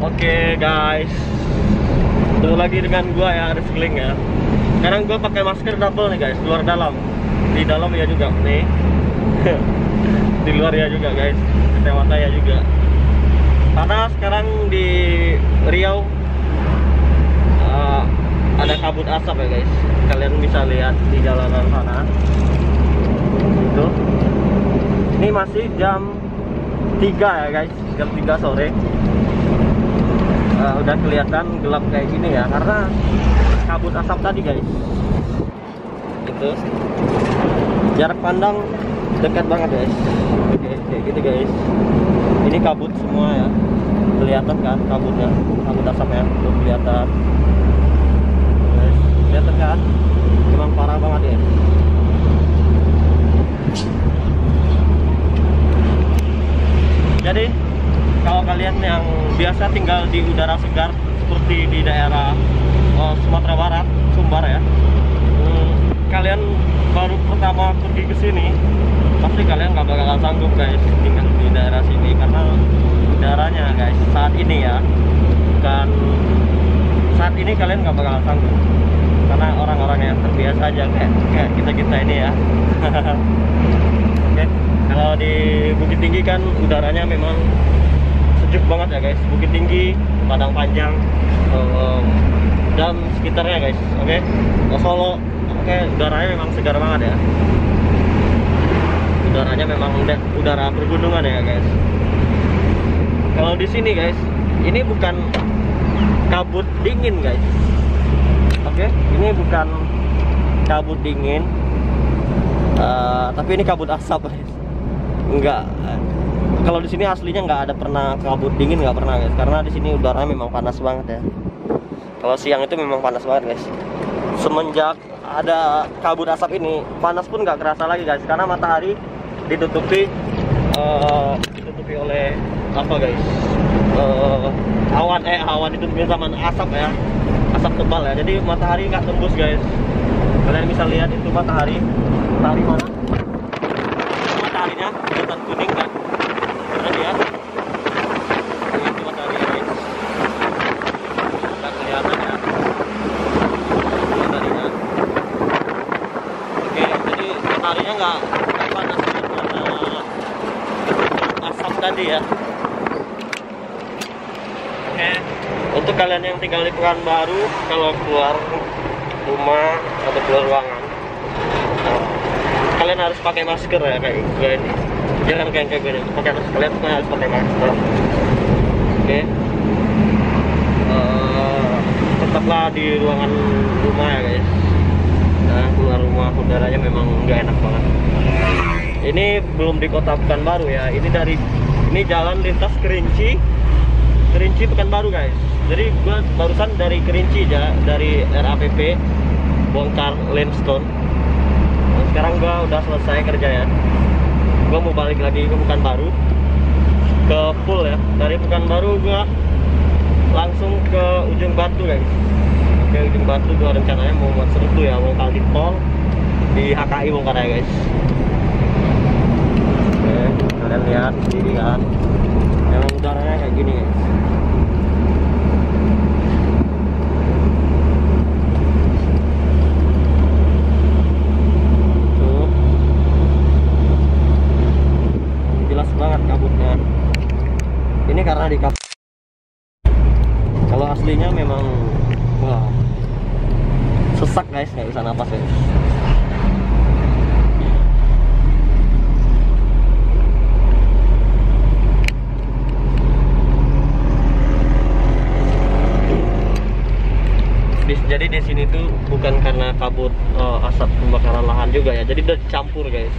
Oke guys, ketemu lagi dengan gua ya, Rizkling ya. Sekarang gua pakai masker double nih guys, luar dalam. Di dalam ya juga nih. Di luar ya juga guys, kacamata ya juga. Karena sekarang di Riau ada kabut asap ya guys. Kalian bisa lihat di jalanan sana. Itu. Ini masih jam 3 ya guys, jam 3 sore. Udah kelihatan gelap kayak gini ya, karena kabut asap tadi guys. Itu jarak pandang dekat banget guys. Oke, kayak gitu guys. Ini kabut semua ya, kelihatan kan kabutnya, kabut asapnya tuh kelihatan. Guys, kelihatan kan? Memang parah banget ya. Jadi kalau kalian yang biasa tinggal di udara segar seperti di daerah Sumatera Barat, Sumbar ya, kalian baru pertama pergi ke sini, pasti kalian nggak bakalan sanggup guys tinggal di daerah sini, karena udaranya guys saat ini ya, bukan saat ini kalian nggak bakalan sanggup, karena orang-orang yang terbiasa aja kayak kita ini ya. Oke, kalau di Bukit Tinggi kan udaranya memang sejuk banget ya guys. Bukit Tinggi, Padang Panjang, dan sekitarnya guys. Oke, Solo, oke, udaranya memang segar banget ya. Udaranya memang udara pergunungan ya guys. Kalau di sini guys, ini bukan kabut dingin guys. Oke, ini bukan kabut dingin, tapi ini kabut asap guys. Enggak. Kalau di sini aslinya nggak ada pernah kabut dingin, nggak pernah guys, karena di sini udaranya memang panas banget ya. Kalau siang itu memang panas banget guys. Semenjak ada kabut asap ini, panas pun nggak kerasa lagi guys, karena matahari ditutupi oleh apa guys, awan ditutupi sama asap ya, asap tebal ya. Jadi matahari nggak tembus guys. Kalian bisa lihat itu matahari mana? Mataharinya kelihatan kuning kan? Ya, itu matahari ya guys, nggak kelihatan ya mataharinya. Oke, jadi mataharinya nggak panas karena asap tadi ya. Oke, untuk kalian yang tinggal di Pekanbaru, kalau keluar rumah atau keluar ruangan, kalian harus pakai masker ya, kayak gue ini. Jangan kayak gini, kalian harus pakai masker. Oke. Tetaplah di ruangan rumah ya guys. Nah, keluar rumah udaranya memang nggak enak banget. Ini belum di kota Pekanbaru ya. Ini jalan lintas Kerinci Pekanbaru guys. Jadi gua barusan dari Kerinci ya, dari RAPP bongkar limestone. Nah, sekarang gua udah selesai kerja ya. Gua mau balik lagi ke Pekanbaru, ke Pool ya. Dari Pekanbaru gua langsung ke Ujung Batu guys. Oke, Ujung Batu gua rencananya mau buat seru ya, mau kali tol di HKI bongkar ya guys. Oke, kalian lihat sendiri kan, memang udaranya kayak gini guys. Banget kabutnya. Ini karena di kabut. Kalau aslinya memang wah, sesak guys, nggak bisa napas guys. Jadi di sini tuh bukan karena kabut asap pembakaran lahan juga ya. Jadi udah dicampur guys.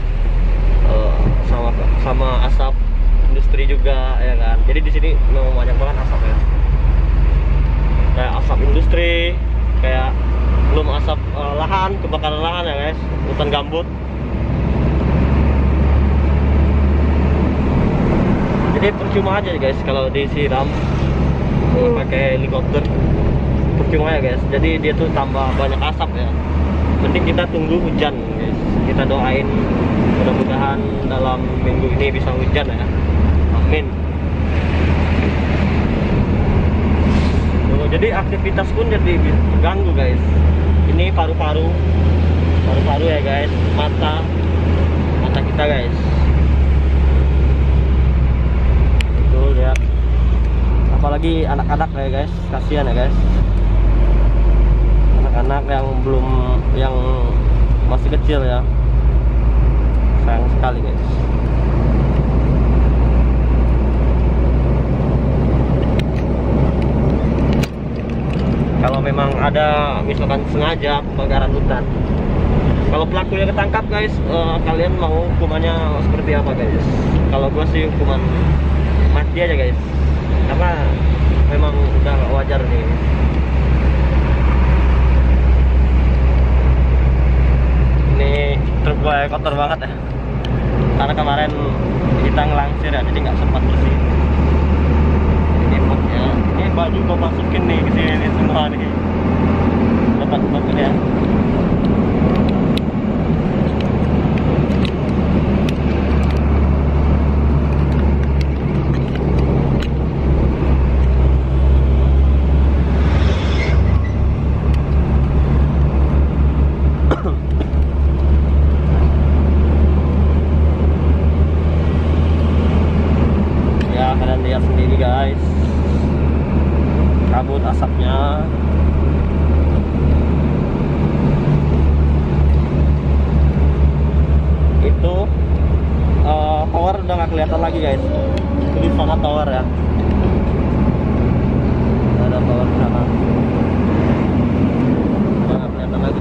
Sama asap industri juga ya kan. Jadi di sini memang banyak banget asap ya. Kayak asap industri, kayak belum asap lahan, kebakaran lahan ya guys, hutan gambut. Jadi percuma aja guys kalau disiram pakai helikopter, percuma ya guys. Jadi dia tuh tambah banyak asap ya. Mending kita tunggu hujan guys. Kita doain mudah-mudahan dalam minggu ini bisa hujan ya, amin. Jadi aktivitas pun jadi terganggu guys. Ini paru-paru ya guys, mata kita guys. Betul ya. Apalagi anak-anak ya guys, kasihan ya guys. Anak-anak yang masih kecil ya, sayang sekali guys. Kalau memang ada misalkan sengaja pembakaran hutan, kalau pelakunya ketangkap guys, kalian mau hukumannya seperti apa guys? Kalau gua sih hukuman mati aja guys, karena memang udah wajar nih. Ini truk gua kotor banget ya, karena kemarin kita ngelangsir ya, jadi nggak sempat bersih. Ini baju gua masukin nih ke sini semua nih, dapat ya. Ya kalian lihat sendiri guys, kabut asapnya. Itu tower udah nggak kelihatan lagi guys. Itu di sana tower ya, ada tower di sana, udah nggak kelihatan lagi.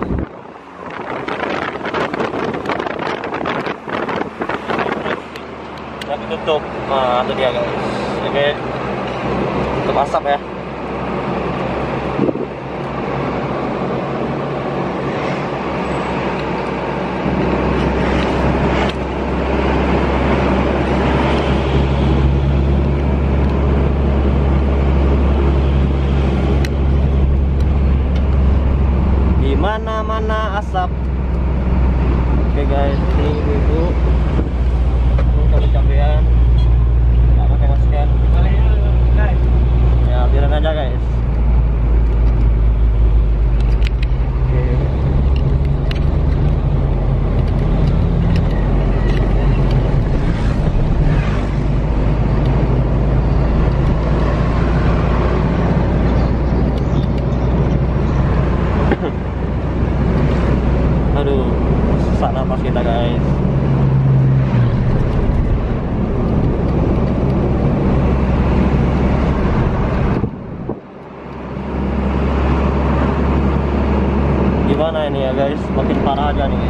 Ya ditutup, itu dia guys. Oke, tutup asap ya. Mana asap. Oke guys, ini ibu-ibu cabai-cabean nggak pakai masker ya, biarin aja guys. Aduh, susah napas kita guys. Gimana ini ya guys, makin parah aja nih.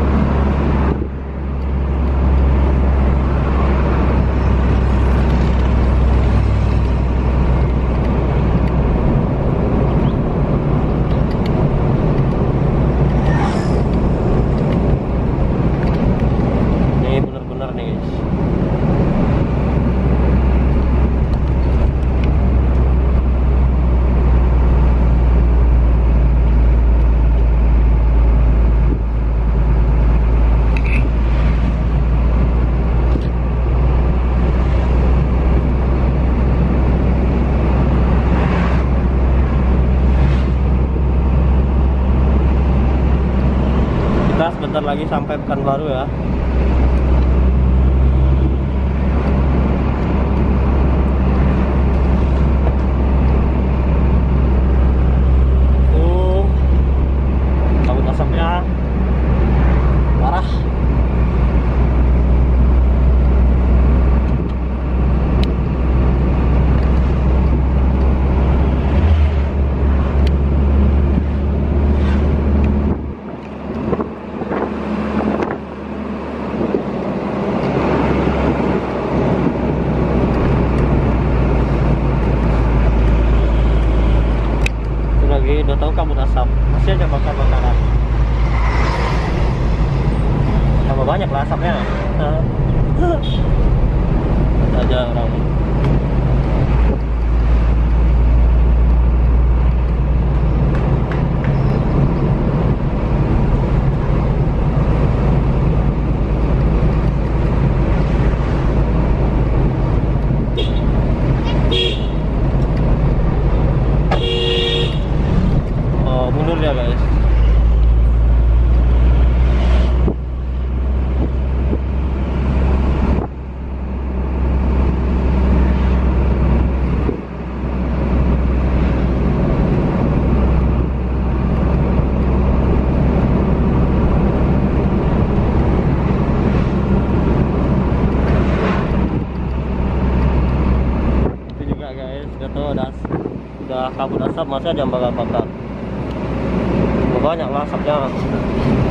Kita sebentar lagi sampai Pekanbaru ya. Kabut asapnya parah. Udah tahu kabut asap, masih aja bakar-bakaran. Tambah banyak lah asapnya. Aja orang. guys, gitu udah kabut asap masih aja bakar-bakar. Banyak lah asapnya.